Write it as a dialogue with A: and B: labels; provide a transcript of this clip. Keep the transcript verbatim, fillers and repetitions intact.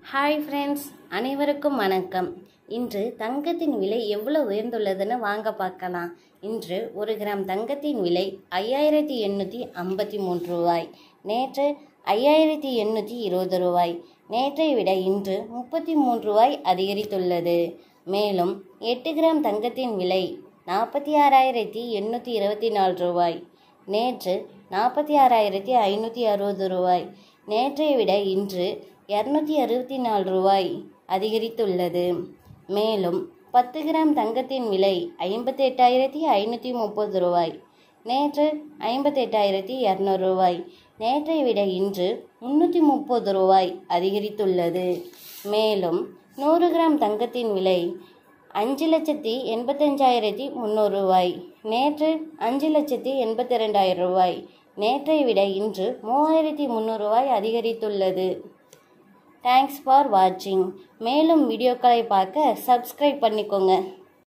A: Hi friends, அனைவருக்கும் வணக்கம். இன்று தங்கத்தின் விலை எவ்வளோ உயர்ந்துள்ளதுன்னு வாங்க பார்க்கலாம். இன்று ஒரு கிராம் தங்கத்தின் விலை ஐயாயிரத்தி எண்ணூற்றி ஐம்பத்தி மூன்று ரூபாய். நேற்று ஐயாயிரத்தி எண்ணூற்றி இருபது ரூபாய். நேற்றை விட இன்று முப்பத்தி மூன்று ரூபாய் அதிகரித்துள்ளது. மேலும் எட்டு கிராம் தங்கத்தின் விலை நாற்பத்தி ஆறாயிரத்தி எண்ணூற்றி இருபத்தி நாலு ரூபாய். நேற்று நாற்பத்தி ஆறாயிரத்தி ஐநூற்றி அறுபது ரூபாய். நேற்றை விட இன்று இரநூத்தி அறுபத்தி நாலு ரூபாய் அதிகரித்துள்ளது. மேலும் பத்து கிராம் தங்கத்தின் விலை ஐம்பத்தி எட்டாயிரத்தி ஐநூற்றி முப்பது ரூபாய். நேற்று ஐம்பத்தி எட்டாயிரத்தி இரநூறு ரூபாய். நேற்றை விட இன்று முன்னூற்றி முப்பது ரூபாய் அதிகரித்துள்ளது. மேலும் நூறு கிராம் தங்கத்தின் விலை அஞ்சு லட்சத்தி எண்பத்தஞ்சாயிரத்தி முந்நூறு ரூபாய். நேற்று அஞ்சு லட்சத்தி எண்பத்தி ரெண்டாயிரம் ரூபாய். நேற்றை விட இன்று மூவாயிரத்தி முந்நூறு ரூபாய் அதிகரித்துள்ளது. தேங்க்ஸ் ஃபார் வாட்சிங். மேலும் வீடியோக்களை பார்க்க சப்ஸ்கிரைப் பண்ணிக்கோங்க.